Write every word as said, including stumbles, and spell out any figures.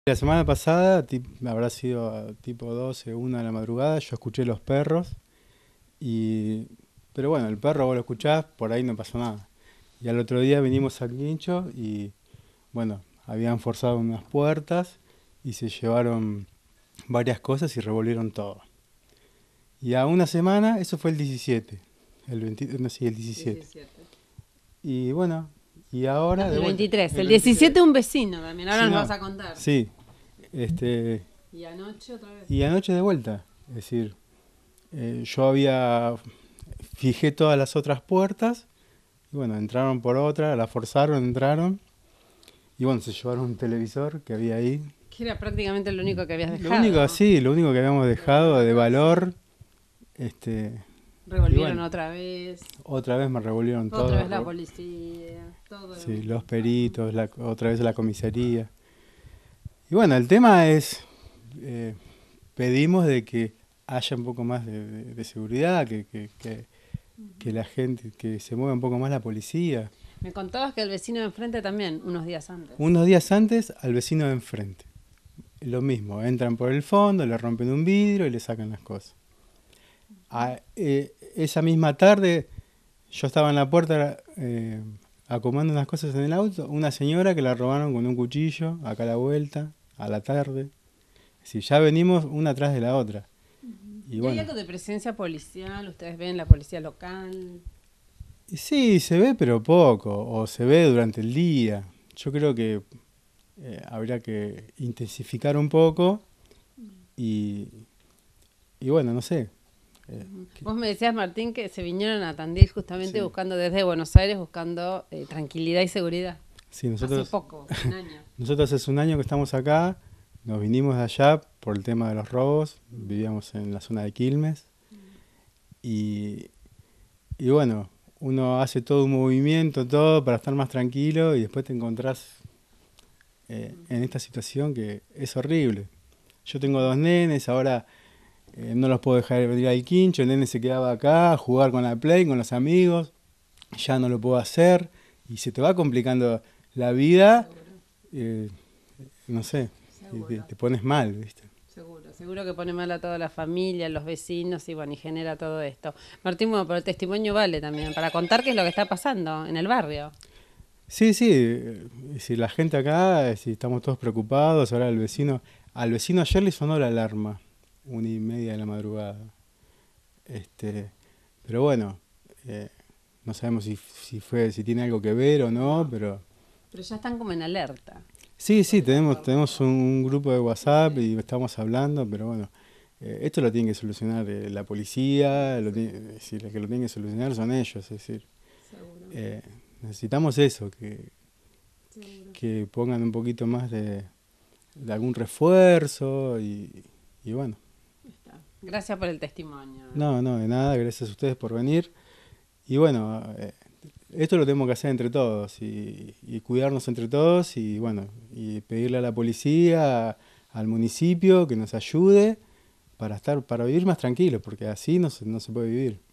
La semana pasada, tip- habrá sido a tipo doce, una de la madrugada, yo escuché los perros y... Pero bueno, el perro vos lo escuchás, por ahí no pasó nada. Y al otro día vinimos al quincho y, bueno, habían forzado unas puertas y se llevaron varias cosas y revolvieron todo. Y a una semana, eso fue el diecisiete, el veinte, no, sí, el diecisiete. diecisiete. Y bueno, y No, ahora de el vuelta, veintitrés. el El veintitrés. diecisiete un vecino también. Ahora Sí, nos vas no, a contar. sí, este, Y anoche otra vez. y anoche de vuelta. Es decir, eh, yo había fijé todas las otras puertas y bueno, entraron por otra, la forzaron, entraron y bueno, se llevaron un televisor que había ahí. Que era prácticamente lo único que habías Lo único, dejado. sí, lo único que habíamos De dejado de valor, sí. valor, este, y Revolvieron bueno, otra vez. otra vez me revolvieron Otra todo, vez la re- policía. Todo lo sí, los mismo. peritos, la- otra vez la comisaría. Y bueno, el tema es, eh, pedimos de que haya un poco más de, de- de seguridad, que, que, que, que la gente, que se mueva un poco más la policía. Me contabas que el vecino de enfrente también, unos días antes. Unos días antes al vecino de enfrente. Lo mismo, entran por el fondo, le rompen un vidrio y le sacan las cosas. A- eh, esa misma tarde yo estaba en la puerta eh, acomodando unas cosas en el auto, una señora que la robaron con un cuchillo acá a la vuelta, a la tarde. Es decir, ya venimos una atrás de la otra. Y ¿Y hay bueno, algo de presencia policial? ¿Ustedes ven la policía local? y sí, se ve pero poco, o se ve durante el día. Yo creo que eh, habría que intensificar un poco y, y bueno, no sé. eh, que- Vos me decías, Martín, que se vinieron a Tandil justamente sí, buscando desde Buenos Aires, buscando eh, tranquilidad y seguridad. sí, Hace nosotros, poco, un año. nosotros hace un año que estamos acá, nos vinimos de allá por el tema de los robos, vivíamos en la zona de Quilmes y, y bueno, uno hace todo un movimiento, todo para estar más tranquilo y después te encontrás eh, en esta situación que es horrible. Yo tengo dos nenes, ahora eh, no los puedo dejar venir al quincho, el nene se quedaba acá a jugar con la Play, con los amigos, ya no lo puedo hacer y se te va complicando la vida, Seguro, eh, no sé, y te, seguro, te pones mal, ¿viste? seguro. Seguro que pone mal a toda la familia, los vecinos y bueno, y genera todo esto. Martín, bueno, pero el testimonio vale también, para contar qué es lo que está pasando en el barrio. Sí, sí, eh, si la gente acá, eh, si estamos todos preocupados, ahora el vecino, al vecino ayer le sonó la alarma, una y media de la madrugada, este, pero bueno, eh, no sabemos si, si fue, si tiene algo que ver o no, No, pero pero ya están como en alerta sí, por sí, esa tenemos, forma. tenemos un grupo de WhatsApp Sí, y estamos hablando, pero bueno, eh, esto lo tiene que solucionar eh, la policía, lo tiene- es decir, los que lo tienen que solucionar son ellos, es decir, seguro, eh, necesitamos eso, que, seguro. que pongan un poquito más de, de algún refuerzo y, y bueno, Está. Gracias por el testimonio. no, no, de nada, gracias a ustedes por venir y bueno, eh, esto lo tenemos que hacer entre todos y, y cuidarnos entre todos y bueno, y pedirle a la policía, al municipio que nos ayude para estar, para vivir más tranquilos, porque así no se, no se puede vivir.